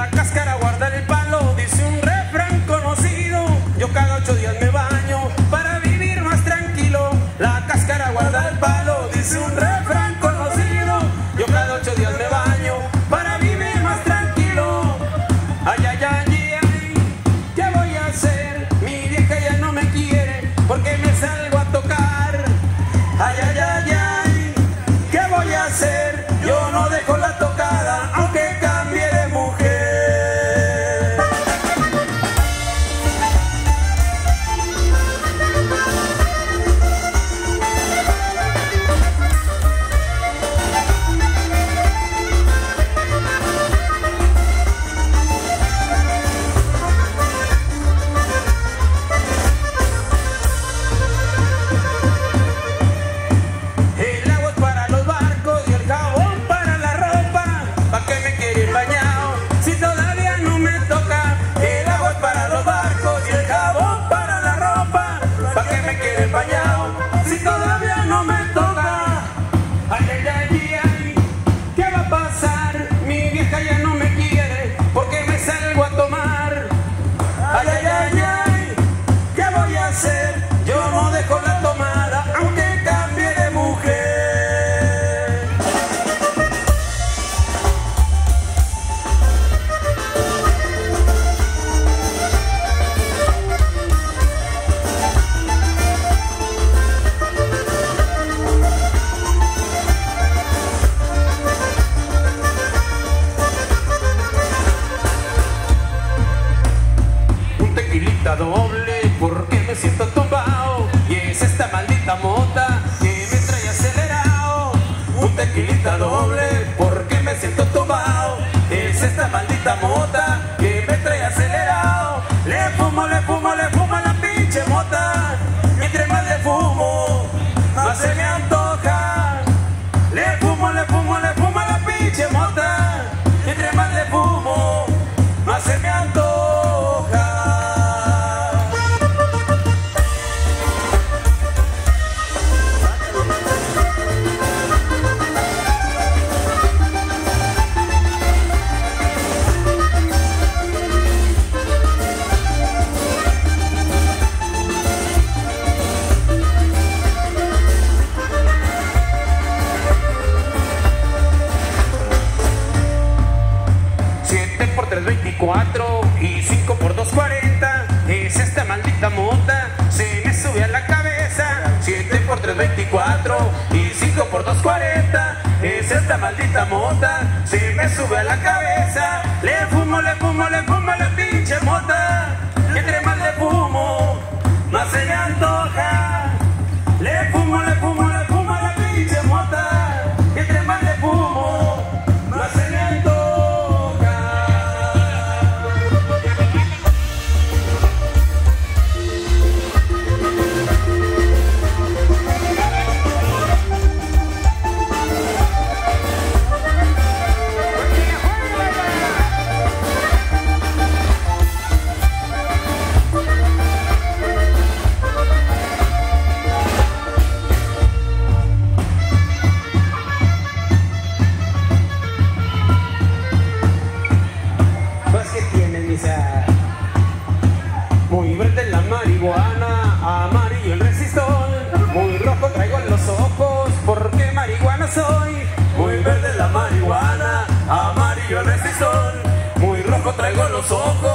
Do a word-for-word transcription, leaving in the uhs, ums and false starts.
La cáscara guarda el palo, dice un refrán conocido. Yo cada ocho días me baño para vivir más tranquilo. La cáscara guarda el palo, dice un refrán conocido. Yo cada ocho días me baño para vivir más tranquilo. Ay, ay, ay, ay, ¿qué voy a hacer? Mi vieja ya no me quiere porque me salgo a tocar. Ay, ay, ay, ay, ¿qué voy a hacer? Yo no dejo la tocada, aunque cambie de mujer. El agua es para los barcos y el jabón para la ropa. ¿Pa' qué me quieren bañado si todavía no me toca? El agua es para los barcos y el jabón para la ropa. ¿Pa' qué me quieren bañado si todavía no me toca? Ay, ay, ay, ay, ¿qué va a pasar? Mi vieja ya no me quiere porque me salgo a tomar. Ay, ay, ay, ay, ¿qué voy a hacer? Yo no dejo la tomada, aunque cambie de mujer. Un tequilita doble porque me siento tumbado y es esta maldita mota que me trae acelerado. Un tequilita doble porque me siento tumbado, es esta maldita mota que me trae acelerado. Le fumo, le fumo, le fumo a la pinche mota y entre más le fumo, más se me antoja. Le fumo, le fumo, le fumo a la pinche mota y entre más le fumo, más se me antoja. siete por tres, veinticuatro y cinco por dos, cuarenta. Es esta maldita mota, se me sube a la cabeza. siete por tres, veinticuatro y cinco por dos, cuarenta. Es esta maldita mota, se me sube a la cabeza. Le fumo, le fumo, le fumo a la pinche mota y entre más le fumo, más se me antoja. Le fumo, le fumo, le fumo a la pinche mota y entre más le fumo, más se me antoja. Pues que tienen, misa. Muy verde la marihuana, amarillo el resistol. Muy rojo traigo en los ojos porque marihuana soy. Muy verde la marihuana, amarillo el resistol. Muy rojo traigo en los ojos